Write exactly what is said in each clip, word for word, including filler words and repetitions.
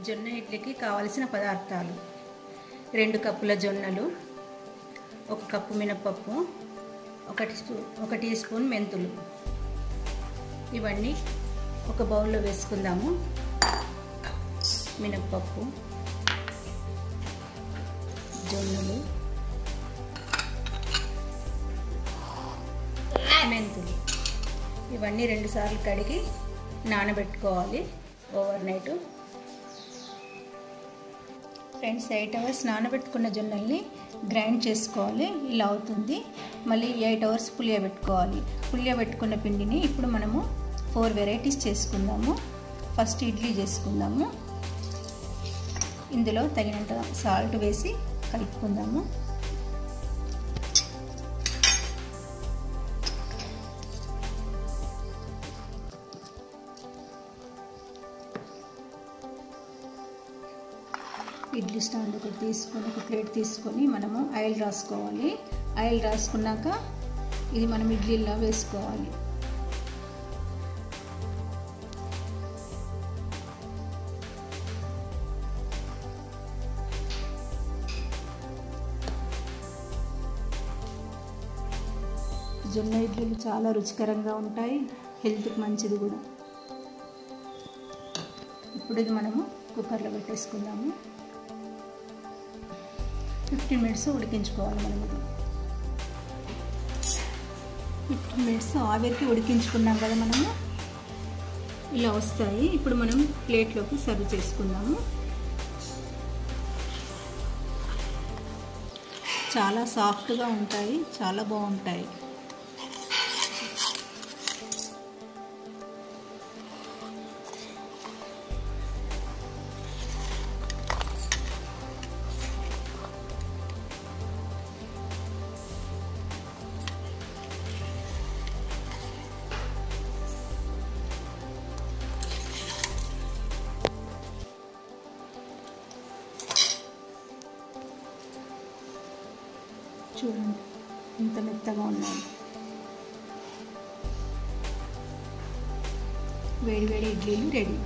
జొన్న ఇడ్లీకి కావలసిన పదార్థాలు: రెండు కప్పుల జొన్నలు, ఒక కప్పు మినపప్పు, ఒక ఒక టీ స్పూన్ మెంతులు. ఇవన్నీ ఒక బౌల్లో వేసుకుందాము. మినపప్పు, జొన్నలు, మెంతులు ఇవన్నీ రెండు సార్లు కడిగి నానబెట్టుకోవాలి overnight. Friends, eight hours నానబెట్టుకున్న జొన్నల్ని గ్రైండ్ చేసుకోవాలి. ఇలా అవుతుంది. మళ్ళీ ఎయిట్ అవర్స్ పులియబెట్టుకోవాలి. పులియబెట్టుకున్న పిండిని ఇప్పుడు మనము ఫోర్ వెరైటీస్ చేసుకుందాము. ఫస్ట్ ఇడ్లీ చేసుకుందాము. ఇందులో తగినంత సాల్ట్ వేసి కలుపుకుందాము. ఇడ్లీ స్టాండ్ ఒకటి తీసుకొని ఒక ప్లేట్ తీసుకొని మనము ఆయిల్ రాసుకోవాలి. ఆయిల్ రాసుకున్నాక ఇది మనం ఇడ్లీలా వేసుకోవాలి. జొన్న ఇడ్లీలు చాలా రుచికరంగా ఉంటాయి, హెల్త్కి మంచిది కూడా. ఇప్పుడు ఇది మనము కుక్కర్లో పెట్టేసుకుందాము. ఫిఫ్టీన్ మినిట్స్ ఉడికించుకోవాలి. మనం ఇది ఫిఫ్టీన్ మినిట్స్ ఆవిరికి ఉడికించుకున్నాం కదా మనము. ఇలా వస్తాయి. ఇప్పుడు మనం ప్లేట్లోకి సర్వ్ చేసుకుందాము. చాలా సాఫ్ట్గా ఉంటాయి, చాలా బాగుంటాయి. చూడండి ఎంత మెత్తగా ఉన్నాయి. వేడి వేడి ఇడ్లీలు రెడీ.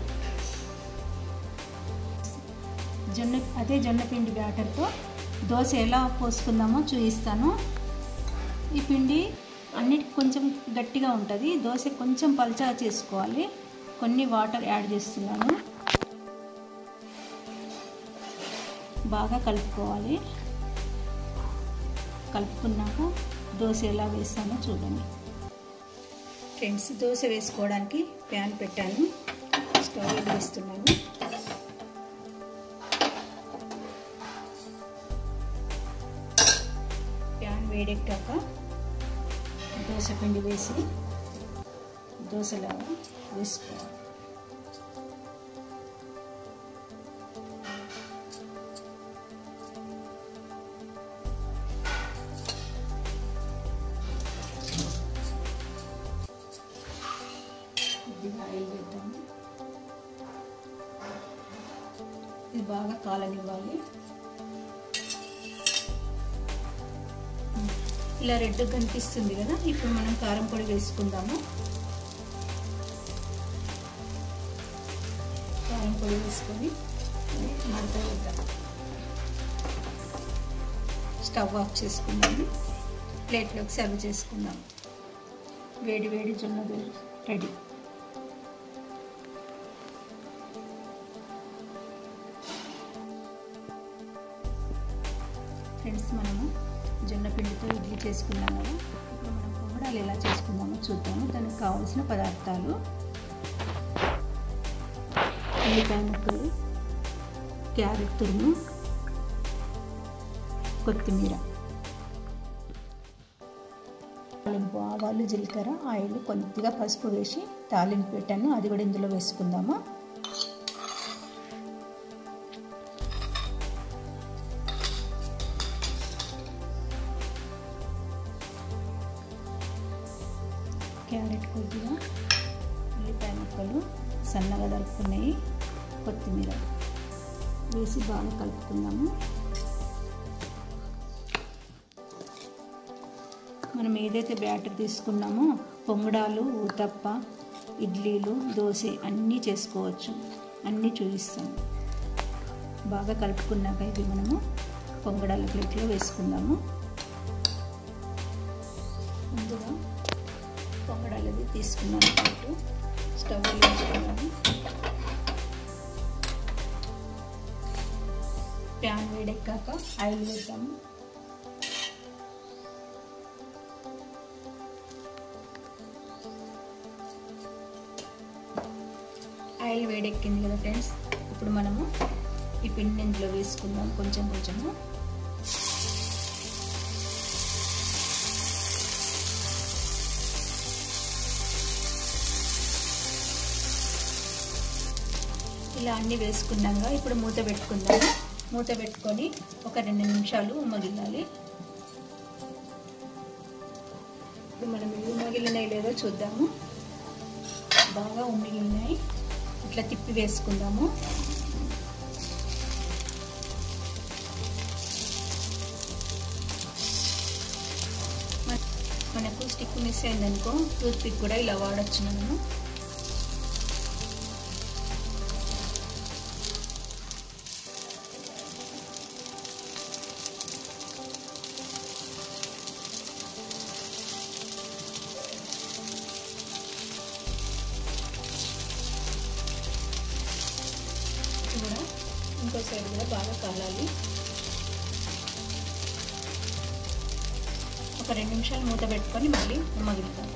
జొన్న అదే జొన్న పిండి బ్యాటర్తో దోశ ఎలా పోసుకుందామో చూపిస్తాను. ఈ పిండి అన్నిటికి కొంచెం గట్టిగా ఉంటుంది. దోశ కొంచెం పల్చగా చేసుకోవాలి. కొన్ని వాటర్ యాడ్ చేస్తున్నాను. బాగా కలుపుకోవాలి. కలుపుకున్నాక దోశ ఎలా వేస్తానో చూడండి. ఫ్రెండ్స్, దోశ వేసుకోవడానికి ప్యాన్ పెట్టాను. స్టవ్ వేస్తున్నాను. ప్యాన్ వేడెక్కాక దోశ పిండి వేసి దోశలాగా వేసుకోవాలి. ఆయిల్ పెట్టాము. ఇది బాగా కాలనివ్వాలి. ఇలా రెడ్ కనిపిస్తుంది కదా. ఇప్పుడు మనం కారం పొడి వేసుకుందాము. కారం పొడి వేసుకొని మడత వేద్దాం. స్టవ్ ఆఫ్ చేసుకుందాము. ప్లేట్లోకి సర్వ్ చేసుకుందాము. వేడి వేడి జొన్న దోశ రెడీ. ఫ్రెండ్స్, మనము జొన్న పిండితో ఇడ్లీ చేసుకున్నాం కదా. ఇప్పుడు మనం పొంగడాలు ఎలా చేసుకుందామో చూద్దాము. దానికి కావాల్సిన పదార్థాలు: ఉల్లిపాయ ముక్కలు, క్యారెట్ తురుము, కొత్తిమీర, తాలింపు ఆవాలు, జీలకర్ర, ఆయిల్, కొద్దిగా పసుపు వేసి తాలింపు పెట్టాను. అది కూడా ఇందులో వేసుకుందాము. క్యారెట్ కొద్దిగా, ఉల్లిపాయ ముక్కలు సన్నగా తరుక్కున్నాయి, కొత్తిమీర వేసి బాగా కలుపుకుందాము. మనం ఏదైతే బ్యాటర్ తీసుకున్నామో పొంగడాలు, ఊతప్ప, ఇడ్లీలు, దోశ అన్నీ చేసుకోవచ్చు. అన్నీ చూపిస్తాను. బాగా కలుపుకున్నాక ఇది మనము పొంగడాల ప్లేట్లో వేసుకుందాము. ముందుగా పొంగడాలది తీసుకున్నాము ప్లేటు, స్టవ్ వేసుకున్నాము. ప్యాన్ వేడెక్కాక ఆయిల్ వేద్దాము. ఆయిల్ వేడెక్కింది కదా ఫ్రెండ్స్, ఇప్పుడు మనము ఈ పిండి ఇందులో వేసుకుందాం కొంచెం కొంచెము. ఇలా అన్నీ వేసుకున్నాక ఇప్పుడు మూత పెట్టుకుందాము. మూత పెట్టుకొని ఒక రెండు నిమిషాలు ఉమ్మగిల్లాలి. ఇప్పుడు మనం ఉమ్మగిలినాయి లేదో చూద్దాము. బాగా ఉమ్మగిలినాయి. ఇట్లా తిప్పి వేసుకుందాము. మనకు స్టిక్ మిస్ అయిందనుకో టూత్ పిక్ కూడా ఇలా వాడచ్చు మనము. కూడా ఇంకో సైడ్ కూడా బాగా కాలాలి. ఒక రెండు నిమిషాలు మూత పెట్టుకొని మళ్ళీ ఉమ్మగిలుతాం.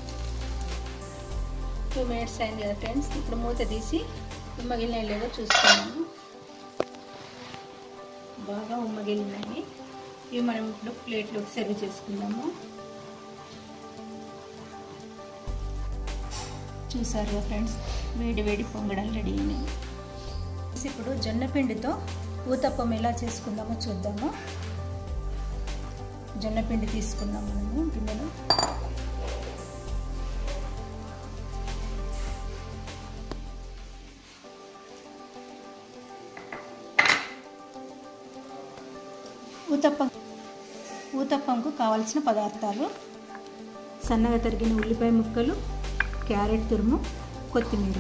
టూ మినిట్స్ అయింది కదా ఫ్రెండ్స్, ఇప్పుడు మూత తీసి ఉమ్మగిలినాయి లేదో చూసుకున్నాము. బాగా ఉమ్మగిలినాయి. ఇవి మనం ఇప్పుడు ప్లేట్లోకి సర్వ్ చేసుకుందాము. చూసారు కదా ఫ్రెండ్స్, వేడి వేడి పొంగడాలు రెడీ అయినాయి. ఇప్పుడు జొన్న పిండితో ఊతప్పం ఎలా చేసుకుందామో చూద్దాము. జొన్న పిండి తీసుకున్నాం మనము గిన్నెలో. ఊతప్పం ఊతప్పంకు కావలసిన పదార్థాలు: సన్నగా తరిగిన ఉల్లిపాయ ముక్కలు, క్యారెట్ తురుము, కొత్తిమీర.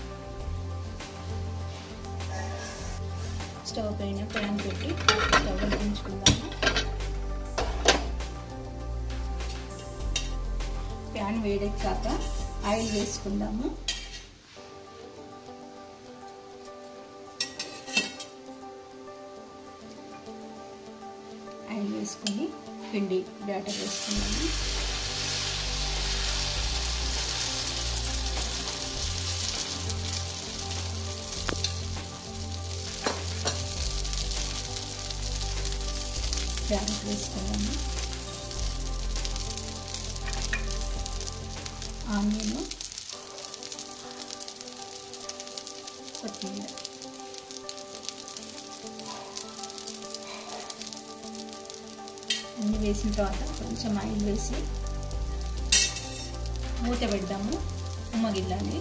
స్టవ్ పైన ప్యాన్ పెట్టి స్టవ్ వెలిగించుకుందాము. ప్యాన్ వేడెక్కాక ఆయిల్ వేసుకుందాము. ఆయిల్ వేసుకొని పిండి బ్యాటర్ వేసుకుందాము. క్యారెట్ వేసుకున్నాము, ఆనియన్, కొత్తిమీర. అన్నీ వేసిన తర్వాత కొంచెం ఆయిల్ వేసి మూత పెడదాము. ఉమ్మగిల్లాలి.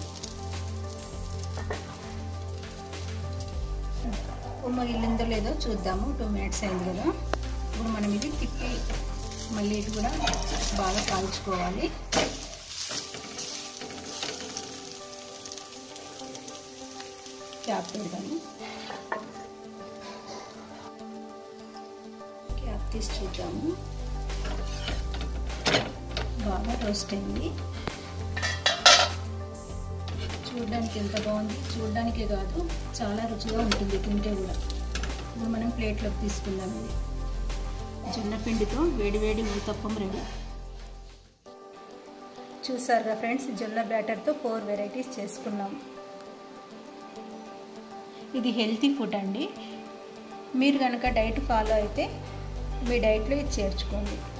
ఉమ్మగిల్లిందో లేదో చూద్దాము. టూ మినిట్స్ అయింది కదా, ఇప్పుడు మనం ఇది తిప్పి మళ్ళీ ఇది కూడా బాగా కాల్చుకోవాలి. క్యాప్ పెడదాము. క్యాప్ తీసి చూద్దాము. బాగా రోస్ట్ అయింది. చూడడానికి ఎంత బాగుంది. చూడడానికే కాదు, చాలా రుచిగా ఉంటుంది తింటే కూడా. ఇప్పుడు మనం ప్లేట్లోకి తీసుకుందాం. ఇది జొన్న పిండితో వేడి వేడి ఊతప్పం రెడీ. చూసారుగా ఫ్రెండ్స్, జొన్న బ్యాటర్తో ఫోర్ వెరైటీస్ చేసుకున్నాం. ఇది హెల్తీ ఫుడ్ అండి. మీరు కనుక డైట్ ఫాలో అయితే మీ డైట్లో ఇది చేర్చుకోండి.